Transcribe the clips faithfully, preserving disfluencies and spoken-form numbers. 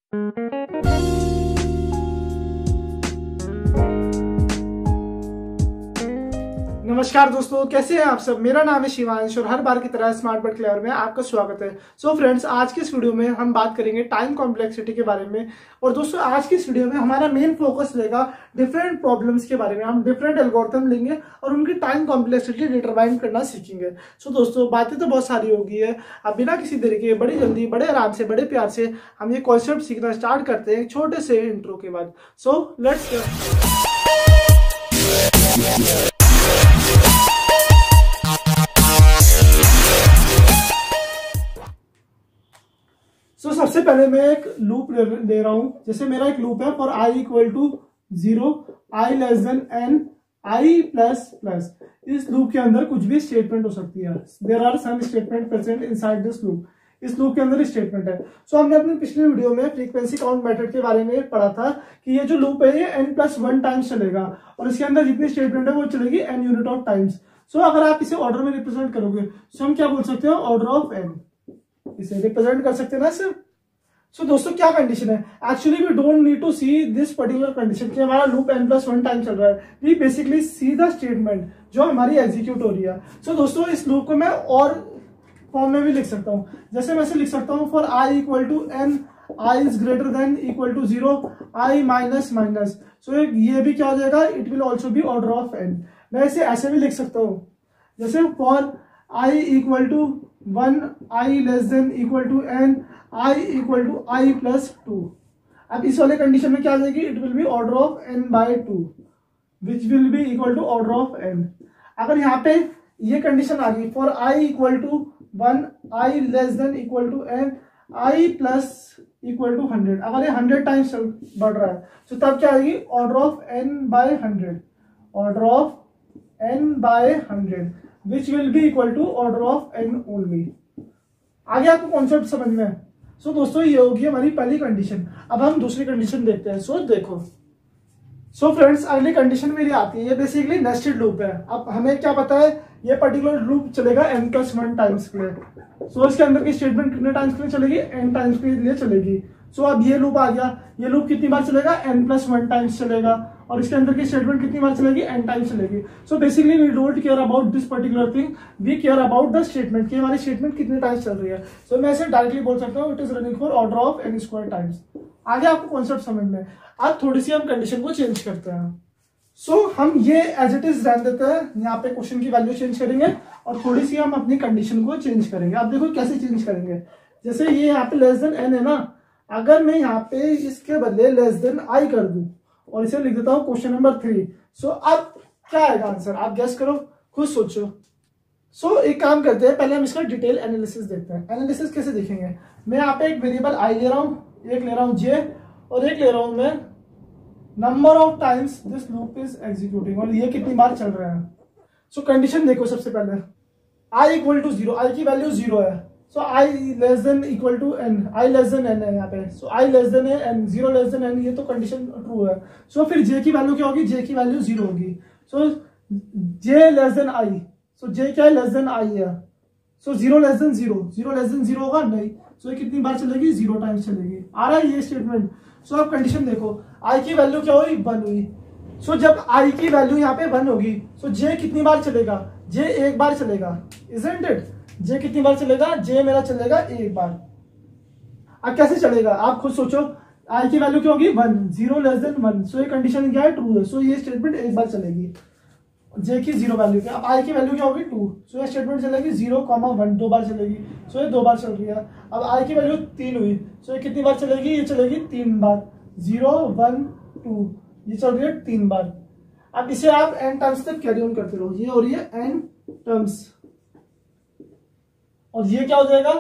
नमस्कार दोस्तों, कैसे हैं आप सब। मेरा नाम है शिवांश और हर बार की तरह स्मार्ट बट क्लेवर में आपका स्वागत है। सो so फ्रेंड्स, आज की इस वीडियो में हम बात करेंगे टाइम कॉम्प्लेक्सिटी के बारे में। और दोस्तों, आज की इस वीडियो में हमारा मेन फोकस रहेगा डिफरेंट प्रॉब्लम्स के बारे में। हम डिफरेंट एल्गोरिथम लेंगे और उनकी टाइम कॉम्प्लेक्सिटी डिटरमाइन करना सीखेंगे। सो so दोस्तों, बातें तो बहुत सारी हो गई है। अब बिना किसी देरी के बड़ी जल्दी, बड़े आराम से, बड़े प्यार से हम ये कॉन्सेप्ट सीखना स्टार्ट करते हैं छोटे से इंट्रो के बाद। सो लेट्स सो so, सबसे पहले मैं एक लूप ले, ले रहा हूं। जैसे मेरा एक लूप है for i equal to zero, i less than n, i plus plus. इस लूप के अंदर कुछ भी स्टेटमेंट हो सकती है। There are some statement present inside this loop. इस लूप के अंदर स्टेटमेंट है। सो so, हमने अपनी पिछली वीडियो में फ्रीक्वेंसी काउंट मेथड के बारे में पढ़ा था कि ये जो लूप है ये एन प्लस वन टाइम्स चलेगा और इसके अंदर जितनी स्टेटमेंट है वो चलेगी n unit of times. So अगर आप इसे ऑर्डर में रिप्रेजेंट करोगे तो हम क्या बोल सकते हो, ऑर्डर ऑफ एन। इसे रिप्रेजेंट कर सकते हैं ना सिर्फ। सो दोस्तों, क्या कंडीशन है, actually we don't need to see this particular condition कि हमारा loop n plus one time चल रहा है। We basically see the statement जो हमारी एग्जीक्यूट हो रही है। सो so, दोस्तों, इस लूप को मैं और फॉर्म में भी लिख सकता हूँ। जैसे मैं इसे लिख सकता हूँ for i equal to n, i is greater than equal to zero, i minus minus. So ये भी क्या हो जाएगा, it will also be order of n. मैं इसे ऐसे भी लिख सकता हूँ, जैसे for i equal to one, i less than equal to n, i equal to i plus two. अब इस वाले कंडीशन में क्या आ जाएगी, it will be order of n by two which will be equal to order of n. अगर यहाँ पे ये कंडीशन आ गई for i equal to one, i less than equal to n, i plus equal to hundred. अगर ये hundred times बढ़ रहा है तो तब क्या आएगी, order of n by hundred, order of n by hundred which will be equal to order of n only. आगे आपको कॉन्सेप्ट समझ में है। सो so, दोस्तों, ये होगी हमारी पहली कंडीशन। अब हम दूसरी कंडीशन देखते हैं। सो so, देखो, सो so, फ्रेंड्स, अगली कंडीशन मेरी आती है, ये बेसिकली नेस्टेड लूप है। अब हमें क्या पता है, ये पर्टिकुलर लूप चलेगा एन प्लस वन टाइम्स के लिए। सो so, इसके अंदर की स्टेटमेंट कितने टाइम्स के लिए चलेगी, एन टाइम्स के लिए चलेगी। सो so, अब ये लूप आ गया, ये लूप कितनी बार चलेगा, एन प्लस वन टाइम्स चलेगा और इसके अंदर की स्टेटमेंट कितनी बार चलेगी, एन टाइम्स चलेगी। So basically we don't care about this particular thing, we care about the statement कि हमारी स्टेटमेंट कितने टाइम्स चल रही है। सो so, मैं इसे डायरेक्टली बोल सकता हूँ, it is running for order of n square times. आगे आपको कॉन्सेप्ट समझ में। आज थोड़ी सी हम कंडीशन को चेंज करते हैं। सो so, हम ये एज इट इज रहने देते हैं, यहाँ पे क्वेश्चन की वैल्यू चेंज करेंगे और थोड़ी सी हम अपनी कंडीशन को चेंज करेंगे। आप देखो कैसे चेंज करेंगे। जैसे ये यहाँ पे लेस देन एन है ना, अगर मैं यहाँ पे इसके बदले लेस देन आई कर दूं और इसे लिख देता हूँ क्वेश्चन नंबर थ्री। सो अब क्या आएगा आंसर, आप गेस करो, खुद सोचो। सो so, एक काम करते हैं, पहले हम इसका डिटेल एनालिसिस देखते हैं। एनालिसिस कैसे देखेंगे, मैं यहाँ पे एक वेरिएबल आई ले रहा हूँ, एक ले रहा हूँ जे और एक ले रहा हूँ मैं number of times this loop is executing, और ये कितनी बार चल रहा है। सो so, कंडीशन देखो, सबसे पहले i equal to zero, i की वैल्यू जीरो है। So i less than equal to n, i less than n है यहाँ पे। So i less than n, zero less than n, ये तो कंडीशन ट्रू है। सो so, फिर जे की वैल्यू क्या होगी, जे की वैल्यू जीरो होगी। सो जे लेस देन आई, सो जे क्या है, लेस देन आई है। So zero less than zero, zero less than zero होगा नहीं। सो so, ये कितनी बार चलेगी, जीरो टाइम्स चलेगी। आ रहा है ये स्टेटमेंट। सो so, अब कंडीशन देखो, आई की वैल्यू क्या हुई, वन हुई। सो so, जब आई की वैल्यू यहाँ पे वन होगी, सो so, जे कितनी बार चलेगा, जे एक बार चलेगा, इजंट इट। जे कितनी बार चलेगा, जे मेरा चलेगा एक बार। अब कैसे चलेगा, आप खुद सोचो। आई की वैल्यू क्या होगी, one, zero less than one. So ये कंडीशन क्या है, ट्रू है। सो so, ये स्टेटमेंट एक बार चलेगी जे की जीरो वैल्यू पे। अब आई की वैल्यू क्या होगी, टू। सो ये स्टेटमेंट चलेगी जीरो कॉमा वन, दो बार चलेगी। सो so, ये दो बार चल रही है। अब आई की वैल्यू तीन हुई। सो so, ये कितनी बार चलेगी, ये चलेगी तीन बार, जीरो वन टू, ये चल रही है तीन बार। अब इसे आप एन टर्म्स तक कैरी ऑन करते रहो, ये हो रही है एन टर्म्स और ये क्या हो जाएगा,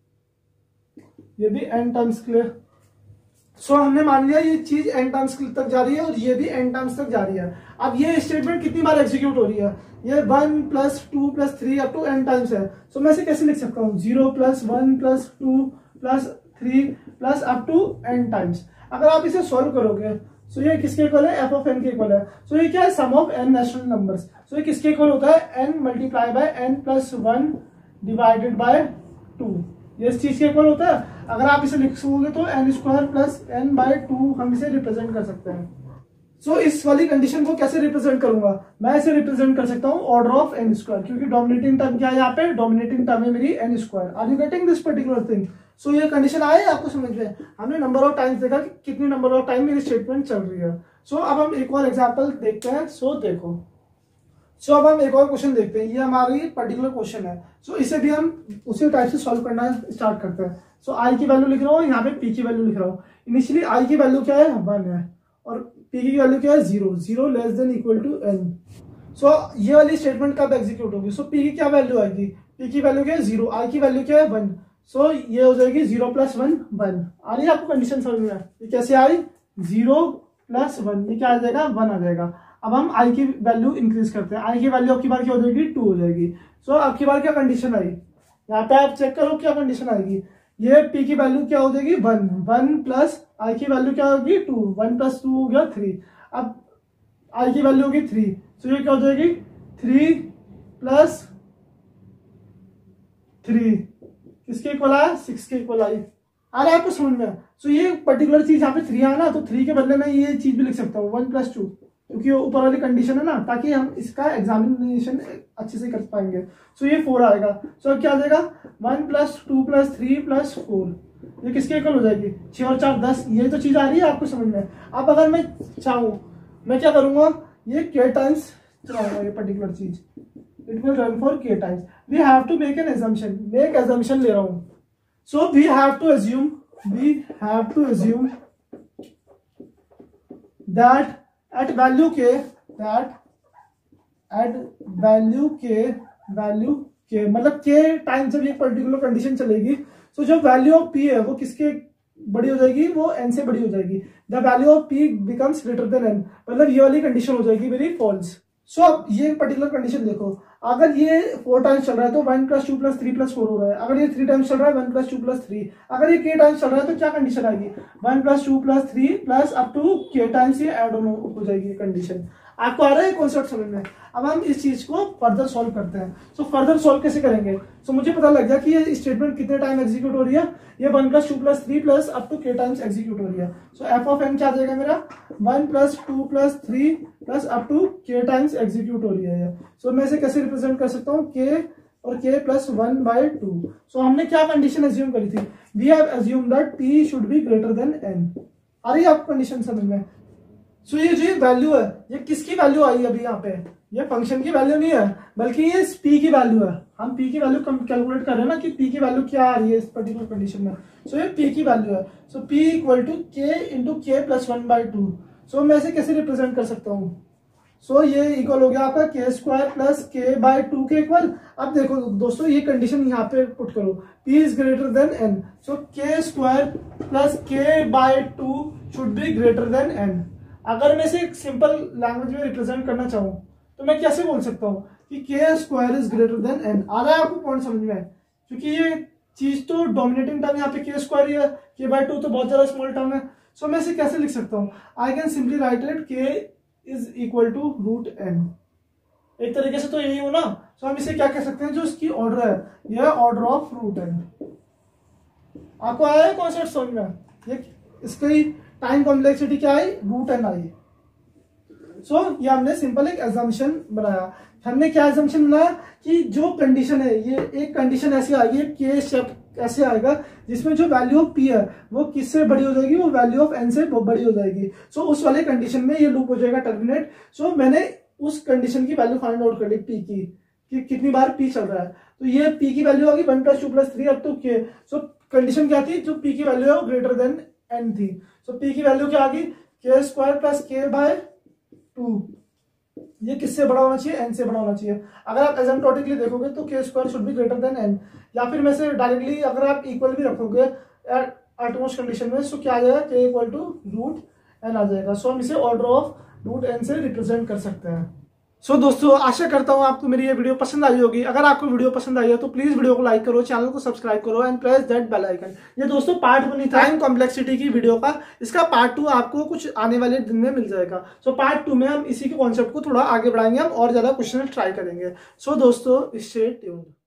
ये भी एन टर्म्स के लिए। सो so, हमने मान लिया ये चीज एन टर्म्स तक जा रही है और ये भी एन टर्म्स तक जा रही है। अब ये स्टेटमेंट कितनी बार एग्जीक्यूट हो रही है, ये one plus two plus three up to n times है। सो so, मैं इसे कैसे लिख सकता हूँ, zero plus one plus two plus three plus up to n times. अगर आप इसे सॉल्व करोगे सो so, ये किसके इक्वल है, एफ ऑफ एन के इक्वल है। सो so, ये क्या है, sum of n natural numbers. So ये किसके इक्वल होता है, n multiply by n plus one divided by two, ये इस चीज के इक्वल होता है। अगर आप इसे लिखोगे तो n square plus n by two हम इसे रिप्रेजेंट कर सकते हैं। सो so, इस वाली कंडीशन को कैसे रिप्रेजेंट करूंगा, मैं इसे रिप्रेजेंट कर सकता हूँ ऑर्डर ऑफ एन स्क्वायर, क्योंकि डोमिनेटिंग टर्म क्या है यहाँ पे, डोमिनेटिंग टर्म है मेरी n square. Are you getting this particular thing? So ये कंडीशन आए आपको समझ में? हमने नंबर ऑफ टाइम्स देखा कि कितनी नंबर ऑफ टाइम मेरी स्टेटमेंट चल रही है। सो so, अब हम एक और एग्जाम्पल देखते हैं। सो so, देखो सो so, अब हम एक और क्वेश्चन देखते हैं। ये हमारी पर्टिकुलर क्वेश्चन है। सो so, इसे भी हम उसी टाइप से सॉल्व करना स्टार्ट करते हैं। सो so, आई की वैल्यू लिख रहा हूँ, यहाँ पे पी की वैल्यू लिख रहा हूँ। इनिशियली आई की वैल्यू क्या है, वन है, और पी की वैल्यू क्या है, zero. Zero less than equal to n. So ये वाली स्टेटमेंट कब एग्जीक्यूट होगी? सो so, पी की क्या वैल्यू आएगी, पी की वैल्यू क्या है, जीरो। आई की वैल्यू क्या है, वन। सो so, ये हो जाएगी जीरो प्लस वन, वन। आ रही है आपको कंडीशन समझ में? ये कैसे आई, जीरो प्लस वन, ये क्या आ जाएगा, वन आ जाएगा। अब हम आई की वैल्यू इंक्रीज करते हैं। आई की वैल्यू आपकी बार क्या हो जाएगी, टू हो जाएगी। सो so, आपकी बार क्या कंडीशन आई, यहाँ पे आप चेक करो क्या कंडीशन आएगी। ये पी की वैल्यू क्या हो जाएगी, वन। वन प्लस आई की वैल्यू क्या होगी, टू। वन प्लस टू हो गया थ्री। अब आई की वैल्यू होगी थ्री। सो ये क्या हो जाएगी, थ्री प्लस थ्री किसके इक्वल आया, सिक्स के इक्वल आई। आ रहा है आपको समझ में? सो ये पर्टिकुलर चीज यहाँ पे थ्री आना, तो थ्री के बदले में ये चीज भी लिख सकता हूँ, वन प्लस टू, क्योंकि ऊपर वाली कंडीशन है ना, ताकि हम इसका एग्जामिनेशन अच्छे से कर पाएंगे। सो ये फोर आएगा। सो अब क्या आ जाएगा, one plus two plus three plus four, ये किसके इक्वल हो जाएगी, छह और चार दस। ये तो चीज आ रही है आपको समझ में? अब अगर मैं चाहूँ, मैं क्या करूंगा, ये के टाइम्स चलाऊंगा ये पर्टिकुलर चीज, it will run for k times. We have to make an assumption, मैं एक एजम्पशन ले रहा हूँ। So we have to assume, we have to assume that at value के, that at value के, value के मतलब के टाइम जब ये पर्टिकुलर कंडीशन चलेगी, तो जो वैल्यू ऑफ पी है वो किसके बड़ी हो जाएगी, वो एन से बड़ी हो जाएगी। The value of p becomes greater than n, मतलब ये वाली कंडीशन हो जाएगी मेरी फॉल्स। सो अब ये पर्टिकुलर कंडीशन देखो, अगर ये फोर टाइम्स चल रहा है तो one plus two plus three plus four हो रहा है। अगर ये थ्री टाइम्स चल रहा है, one plus two plus three. अगर ये के टाइम्स चल रहा है तो क्या कंडीशन आएगी, one plus two plus three plus up to k times ये एड ऑन हो जाएगी कंडीशन। आपको आ रहा है कॉन्सेप्ट समझ में? अब हम इस चीज को फर्दर सॉल्व करते हैं। सो so, फर्दर सॉल्व कैसे करेंगे? सो so, मुझे पता लग गया कि ये स्टेटमेंट कितने टाइम एग्जीक्यूट हो रही है, ये one plus two plus three plus up to k times execute हो रही है। सो एफ ऑफ एन क्या आ जाएगा मेरा, one plus two plus three plus up to k times execute हो रही है। सो so, मैं इसे कैसे रिप्रेजेंट कर सकता हूँ, के और k plus one by two. So हमने क्या कंडीशन एज्यूम करी थी, we have assume that p should be greater than n. आ रही है आपको कंडीशन समझ में? सो so, ये जो वैल्यू है, ये किसकी वैल्यू आई अभी यहाँ पे, ये फंक्शन की वैल्यू नहीं है, बल्कि ये पी की वैल्यू है। हम पी की वैल्यू कैलकुलेट कर रहे हैं ना कि पी की वैल्यू क्या आ रही है इस पर्टिकुलर कंडीशन में। सो so, ये पी की वैल्यू है। So p equal to k into k plus one by two. So मैं इसे कैसे रिप्रेजेंट कर सकता हूँ? सो so, ये इक्वल हो गया आपका k square plus k by two के इक्वल। अब देखो दोस्तों, ये कंडीशन यहाँ पे पुट करो, p is greater than n। So k square plus k by two should be greater than n। अगर मैं इसे सिंपल लैंग्वेज में रिप्रेजेंट करना चाहूँ तो मैं कैसे बोल सकता हूँ कि k square is greater than n। आ रहा है आपको पॉइंट समझ में? क्योंकि ये चीज तो डोमिनेटिंग टर्म यहाँ पे के स्क्वायर ही है, के बाय टू तो बहुत ज्यादा स्मॉल टर्म है। सो मैं इसे कैसे लिख सकता हूँ, I can simply write it k is equal to root n. एक तरीके से तो यही हो ना। सो हम इसे क्या कह सकते हैं, जो इसकी ऑर्डर है, यह ऑर्डर ऑफ रूट एन। आपको आया है कॉन्सेप्ट समझ में? ये इसकी टाइम कॉम्प्लेक्सिटी क्या आई, रूट एन आई। सो so, ये हमने सिंपल एक एजम्पशन बनाया। हमने क्या एजम्पशन बनाया कि जो कंडीशन है, ये एक कंडीशन ऐसी आएगी, के स्टेप ऐसे आएगा जिसमें जो वैल्यू ऑफ पी है वो किससे बड़ी हो जाएगी, वो वैल्यू ऑफ एन से बड़ी हो जाएगी। सो so, उस वाले कंडीशन में ये लूप हो जाएगा टर्मिनेट। सो so, मैंने उस कंडीशन की वैल्यू फाइंड आउट कर ली, पी की, कि कितनी बार पी चल रहा है। तो ये पी की वैल्यू होगी one plus two plus three up to k. So condition क्या थी, जो पी की वैल्यू है वो ग्रेटर देन एन थी। सो so, पी की वैल्यू क्या आ गई, k square plus k by two. ये किससे बड़ा होना चाहिए, एन से बड़ा होना चाहिए। अगर आप एसिम्प्टोटिकली देखोगे तो k square should be greater than n, या फिर मैं से डायरेक्टली अगर आप इक्वल भी रखोगे एटमोस्ट कंडीशन में, सो क्या आ जाएगा, k equal to root n आ जाएगा। सो हम इसे ऑर्डर ऑफ रूट एन से रिप्रेजेंट कर सकते हैं। सो so, दोस्तों आशा करता हूँ आपको मेरी ये वीडियो पसंद आई होगी। अगर आपको वीडियो पसंद आई है तो प्लीज वीडियो को लाइक करो, चैनल को सब्सक्राइब करो and press that bell icon. ये दोस्तों पार्ट वन ही था टाइम कॉम्प्लेक्सिटी की वीडियो का। इसका पार्ट टू आपको कुछ आने वाले दिन में मिल जाएगा। सो so, पार्ट टू में हम इसी के कॉन्सेप्ट को थोड़ा आगे बढ़ाएंगे, हम और ज्यादा क्वेश्चन ट्राई करेंगे। सो so, दोस्तों स्टे ट्यून्ड।